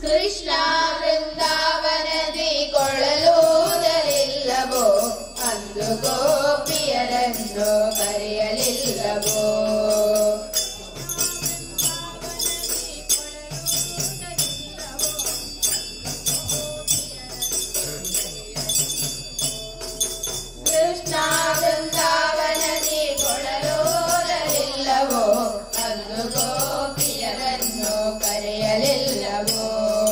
ಕೃಷ್ಣ ವೃಂದಾವನದಿ ಕೊಳಲೂದಲಿಲ್ಲವೋ, ಅಂದು ಗೋಪಿಯರನ್ನು ಕರೆಯಲಿಲ್ಲವೋ. ಕೃಷ್ಣ ವೃಂದಾವನದಿ ಕೊಳಲೂದಲಿಲ್ಲವೋ, ಅಂದು ಗೋಪಿಯರನ್ನು ಕರೆಯಲಿಲ್ಲವೋ.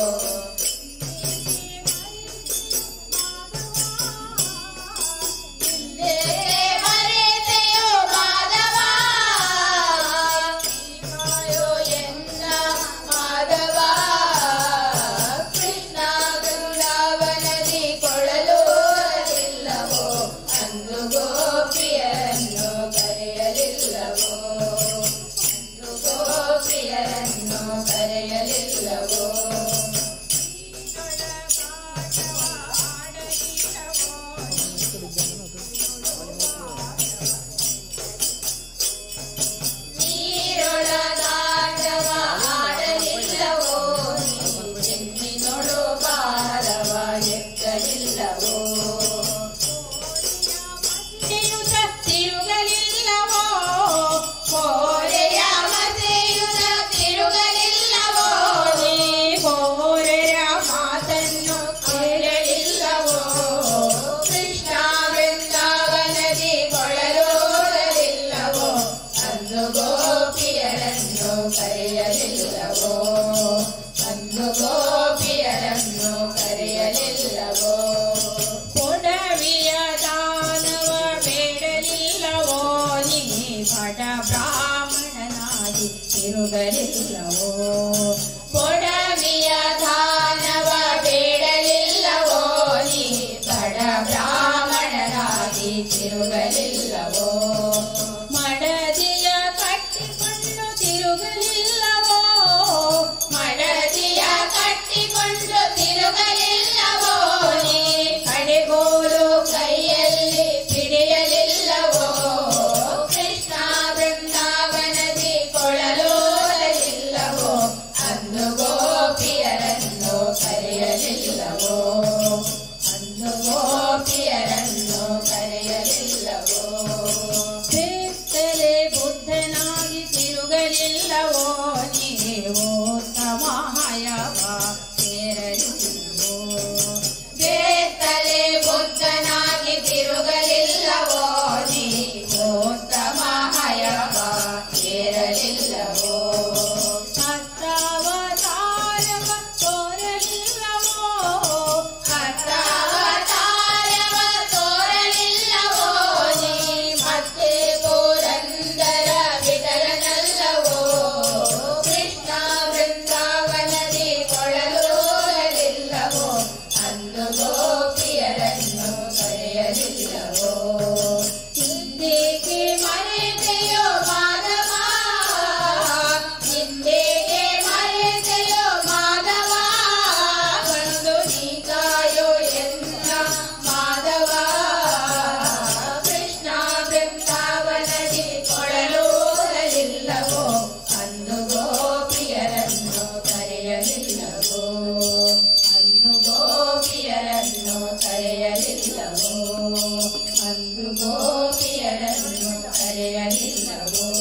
ಕೊಡವಿಯ ದಾನವ ಬೇಡಲಿಲ್ಲವೋ, ನೀ ಬಡ ಬ್ರಾಹ್ಮಣನಾಗಿ ತಿರುಗಲಿಲ್ಲವೋ. ಮಡದಿಯ ಕಟ್ಟಿಕೊಂಡು ತಿರುಗಲಿಲ್ಲವೋ, ಮಡದಿಯ ಕಟ್ಟಿಕೊಂಡು ತಿರುಗಲಿಲ್ಲವೋ. ನೀ ಕಡೆಗೋಲು ಕೈಯಲ್ಲಿ ಹಿಡಿಯಲಿಲ್ಲವೋ. ಕೃಷ್ಣ ವೃಂದಾವನದಿ ಕೊಳಲೂದಲಿಲ್ಲವೋ, ಅಂದು ಗೋಪಿಯರನ್ನು ಕರೆಯಲಿಲ್ಲವೋ. ಅಂದು ಗೋಪಿಯರನ್ನು ಕರೆಯಲಿಲ್ಲವೋ. ಬೇತ್ತಲೆ ಬುದ್ಧನಾಗಿ ತಿರುಗಲಿಲ್ಲವೋ, ನೀವು ತಮಹಯವ ಸೇರಲಿಲ್ಲವೋ. ಬೇತ್ತಲೆ ಬುದ್ಧನಾಗಿ ತಿರುಗಲಿಲ್ಲವೋ, ನೀವು ತಮಹಯವ ಸೇರಲಿಲ್ಲವೋ. ಹತ್ತಾವತಾರವ ತೋರಲಿಲ್ಲವೋ, ಹತ್ತಾವತಾರವ ತೋರಲಿಲ್ಲವೋ. ನೀ ಮತ್ತೆ ಪುರಂದರ ವಿಠಲನಲ್ಲವೋ. ಕೃಷ್ಣ ವೃಂದಾವನದಿ ಕೊಳಲೂದಲಿಲ್ಲವೋ, ಅಂದು ಗೋಪಿಯರನ್ನು ಕರೆಯಲಿಲ್ಲವೋ. ಹಿಂದೇಕೆ ಮರೆತೆಯೋ ಮಾಧವ, ಹಿಂದೇಕೆ ಮರೆತೆಯೋ ಮಾಧವ. ಬಂದು ನೀ ಕಾಯೋ ಎನ್ನ ಮಾಧವ. ಕೃಷ್ಣ ವೃಂದಾವನದಿ ಕೊಳಲೂದಲಿಲ್ಲವೋ, ಅಂದು ಗೋಪಿಯರನ್ನು ಕರೆಯಲಿಲ್ಲವೋ. ಅಂದು ಗೋಪಿಯರನ್ನು ಕರೆಯಲಿಲ್ಲವೋ. ಅಂದು ಗೋಪಿಯರನ್ನು ಕರೆಯಲಿಲ್ಲವೋ.